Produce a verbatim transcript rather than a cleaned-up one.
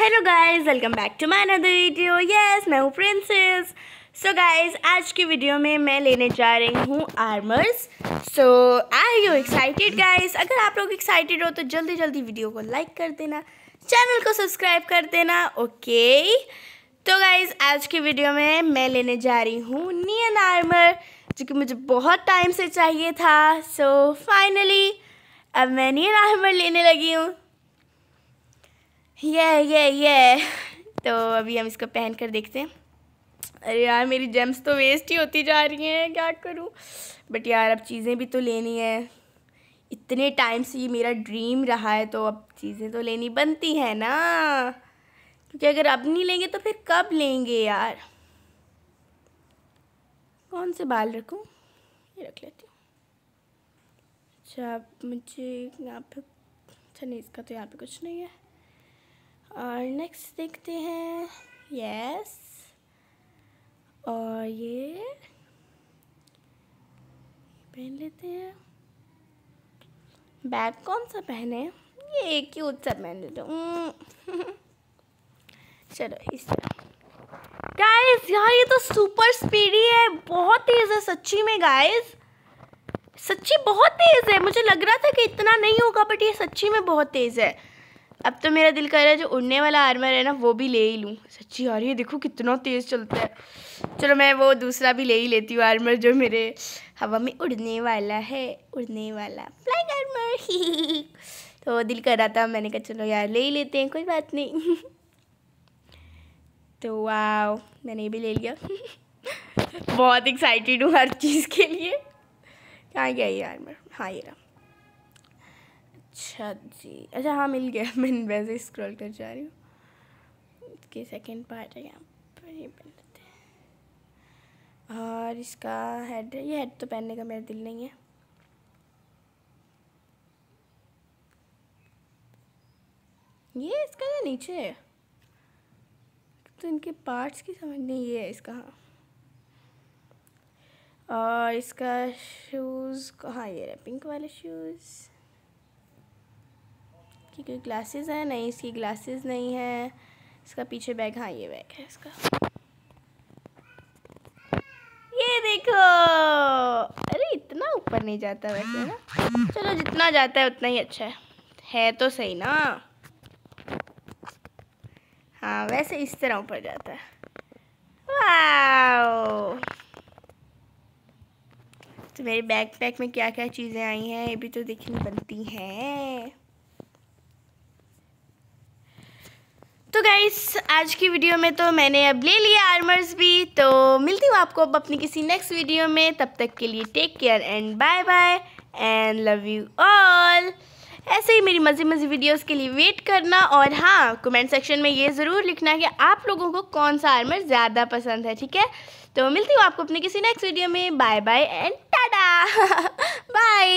Hello guys, welcome back to my another video. Yes, मैं हूँ princess. So guys, आज की वीडियो में मैं लेने जा रही हूँ armours. So are you excited guys? अगर आप लोग एक्साइटेड हो तो जल्दी जल्दी वीडियो को लाइक कर देना, चैनल को सब्सक्राइब कर देना। ओके तो गाइस, आज की वीडियो में मैं लेने जा रही हूँ नियन आर्मर, जो कि मुझे बहुत टाइम से चाहिए था। सो so, फाइनली अब मैं नियन आर्मर लेने लगी हूँ। ये ये ये तो अभी हम इसको पहन कर देखते हैं। अरे यार, मेरी जेम्स तो वेस्ट ही होती जा रही हैं, क्या करूं। बट यार, अब चीज़ें भी तो लेनी है। इतने टाइम से ये मेरा ड्रीम रहा है, तो अब चीज़ें तो लेनी बनती है ना, क्योंकि अगर अब नहीं लेंगे तो फिर कब लेंगे यार। कौन से बाल रखूं? ये रख लेती हूँ। अच्छा, मुझे यहाँ पे अच्छा नहीं, इसका तो यहाँ पे कुछ नहीं है। और नेक्स्ट देखते हैं। यस, और ये पहन लेते हैं। बैग कौन सा पहने? ये क्यूट सा पहन लेते हूँ। चलो इस तरह। गाइस यार, ये तो सुपर स्पीडी है, बहुत तेज है सच्ची में गाइस, सच्ची बहुत तेज है। मुझे लग रहा था कि इतना नहीं होगा, बट ये सच्ची में बहुत तेज है। अब तो मेरा दिल कर रहा है जो उड़ने वाला आर्मर है ना, वो भी ले ही लूँ। सच्ची यार, ये देखो कितना तेज़ चलता है। चलो मैं वो दूसरा भी ले ही लेती हूँ आर्मर, जो मेरे हवा में उड़ने वाला है, उड़ने वाला फ्लाइंग आर्मर। तो दिल कर रहा था, मैंने कहा चलो यार ले ही लेते हैं, कोई बात नहीं। तो वाह, मैंने ये भी ले लिया। बहुत एक्साइटेड हूँ हर चीज़ के लिए। कहाँ गया ये आर्मर? हाँ, ये रहा। अच्छा जी, अच्छा हाँ मिल गया। मैं वैसे स्क्रॉल कर जा रही हूँ। इसके सेकंड पार्ट है, यहाँ पर ये पहन लेते हैं। और इसका हेड है, ये हेड तो पहनने का मेरा दिल नहीं है। ये इसका या नीचे है, तो इनके पार्ट्स की समझ नहीं। ये है इसका, हाँ। और इसका शूज़, हाँ ये रहे पिंक वाले शूज़। की कोई ग्लासेस है? नहीं, इसकी ग्लासेस नहीं है। इसका पीछे बैग, हाँ ये बैग है इसका। ये देखो, अरे इतना ऊपर नहीं जाता वैसे ना। चलो जितना जाता है उतना ही अच्छा है है तो सही ना। हाँ वैसे इस तरह ऊपर जाता है। वाओ, तो मेरे बैकपैक में क्या क्या चीज़ें आई हैं ये भी तो देखनी बनती हैं। तो गाइस, आज की वीडियो में तो मैंने अब ले लिया आर्मर्स भी। तो मिलती हूँ आपको अब अपनी किसी नेक्स्ट वीडियो में। तब तक के लिए take care and bye bye and love you all. ऐसे ही मेरी मज़े मज़े वीडियोस के लिए वेट करना। और हाँ, कमेंट सेक्शन में ये ज़रूर लिखना कि आप लोगों को कौन सा आर्मर ज़्यादा पसंद है, ठीक है। तो मिलती हूँ आपको अपनी किसी नेक्स्ट वीडियो में। Bye bye and tata. Bye.